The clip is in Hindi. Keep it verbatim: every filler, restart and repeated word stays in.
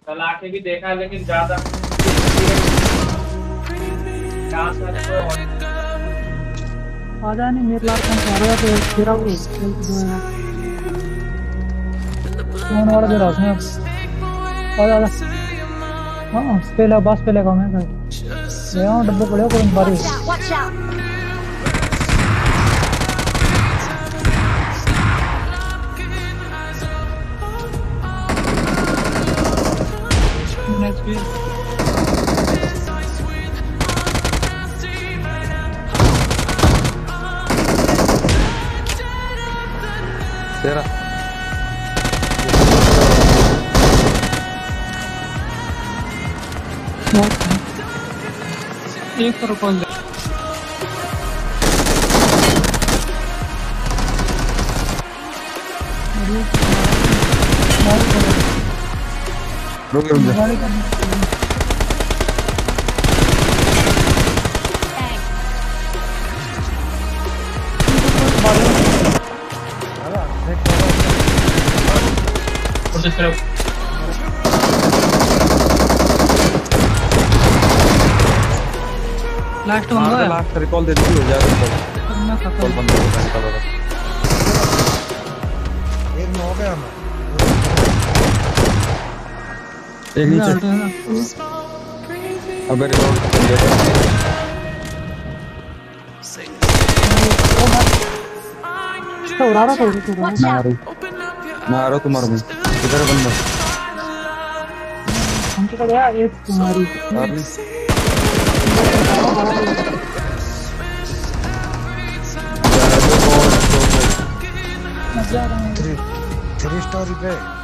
चला के भी देखा लेकिन ज्यादा आजा नहीं मेरे लाल कौन सा रहा तो तेरा वो कौन वाला दे रहा उसने आजा आजा हाँ पहले बस पहले कौन है भाई ये हाँ डब्बे पड़े हो कोई बारी Watch out! नेक्स्ट भी तेरा एक तो कौन दे रुक रुक जा कोशिश करो लास्ट वन है लास्ट रिकॉल दे दी हो जा मैं कॉल खत्म बंद हो गया निकाल रहा एक में हो गया ना एक नीचे अबे रिकॉल तो उड़ा रहा था उसे Watch मैं आ out! रहा मैं आ रहा तुम्हारे में इधर बंदा हमके का गया एक तुम्हारी मार ली मजा आ रहा है थ्री थ्री स्टोरी पे